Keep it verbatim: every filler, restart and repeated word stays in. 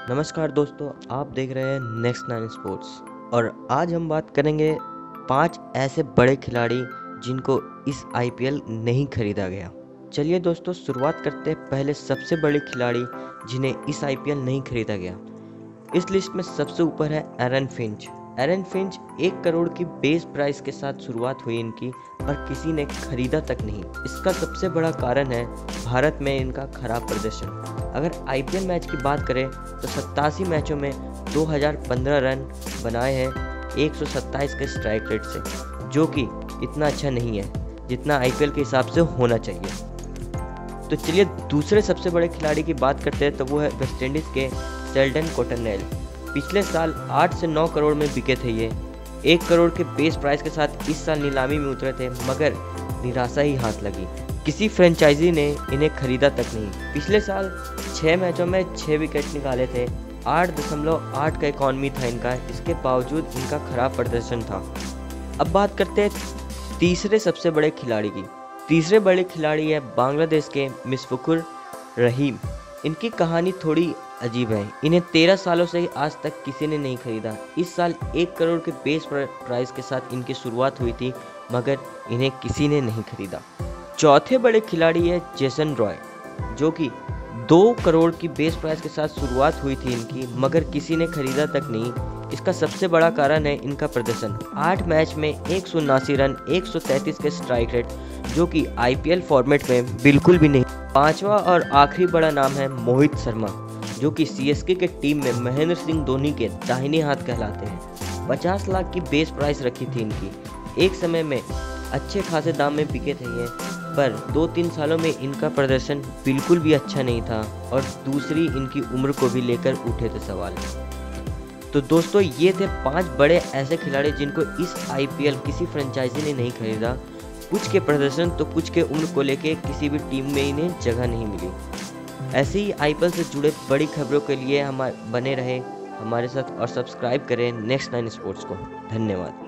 नमस्कार दोस्तों, आप देख रहे हैं नेक्स्ट नाइन स्पोर्ट्स और आज हम बात करेंगे पांच ऐसे बड़े खिलाड़ी जिनको इस आईपीएल नहीं खरीदा गया। चलिए दोस्तों, शुरुआत करते हैं पहले सबसे बड़े खिलाड़ी जिन्हें इस आईपीएल नहीं खरीदा गया। इस लिस्ट में सबसे ऊपर है एरन फिंच। एरन फिंच एक करोड़ की बेस प्राइस के साथ शुरुआत हुई इनकी, पर किसी ने खरीदा तक नहीं। इसका सबसे बड़ा कारण है भारत में इनका खराब प्रदर्शन। अगर आईपीएल मैच की बात करें तो सत्तासी मैचों में दो हज़ार पंद्रह रन बनाए हैं एक सौ सत्ताईस के स्ट्राइक रेट से, जो कि इतना अच्छा नहीं है जितना आईपीएल के हिसाब से होना चाहिए। तो चलिए दूसरे सबसे बड़े खिलाड़ी की बात करते हैं, तो वो है वेस्टइंडीज के शेल्डन कॉटरनेल। पिछले साल आठ से नौ करोड़ में बिके थे ये। एक करोड़ के बेस प्राइस के साथ इस साल नीलामी में उतरे थे, मगर निराशा ही हाथ लगी। किसी फ्रेंचाइजी ने इन्हें खरीदा तक नहीं। पिछले साल छः मैचों में छः विकेट निकाले थे, आठ दशमलव आठ का इकॉनमी था इनका। इसके बावजूद इनका खराब प्रदर्शन था। अब बात करते हैं तीसरे सबसे बड़े खिलाड़ी की। तीसरे बड़े खिलाड़ी है बांग्लादेश के मुशफिकुर रहीम। इनकी कहानी थोड़ी अजीब है। इन्हें तेरह सालों से आज तक किसी ने नहीं खरीदा। इस साल एक करोड़ के बेस प्राइस के साथ इनकी शुरुआत हुई थी, मगर इन्हें किसी ने नहीं खरीदा। चौथे बड़े खिलाड़ी है जेसन रॉय, जो कि दो करोड़ की बेस प्राइस के साथ शुरुआत हुई थी इनकी, मगर किसी ने खरीदा तक नहीं। इसका सबसे बड़ा कारण है इनका प्रदर्शन। आठ मैच में एक सौ उनासी रन, एक सौ तैंतीस के स्ट्राइक रेट, जो कि आईपीएल फॉर्मेट में बिल्कुल भी नहीं। पांचवा और आखिरी बड़ा नाम है मोहित शर्मा, जो कि सीएसके के टीम में महेंद्र सिंह धोनी के दाहिने हाथ कहलाते हैं। पचास लाख की बेस प्राइस रखी थी इनकी। एक समय में अच्छे खासे दाम में बिके थे ये, पर दो तीन सालों में इनका प्रदर्शन बिल्कुल भी अच्छा नहीं था, और दूसरी इनकी उम्र को भी लेकर उठे थे सवाल। तो दोस्तों, ये थे पांच बड़े ऐसे खिलाड़ी जिनको इस आईपीएल किसी फ्रेंचाइजी ने नहीं खरीदा। कुछ के प्रदर्शन तो कुछ के उम्र को लेके किसी भी टीम में इन्हें जगह नहीं मिली। ऐसे ही आईपीएल से जुड़े बड़ी खबरों के लिए हमारे बने रहे हमारे साथ और सब्सक्राइब करें नेक्स्ट नाइन स्पोर्ट्स को। धन्यवाद।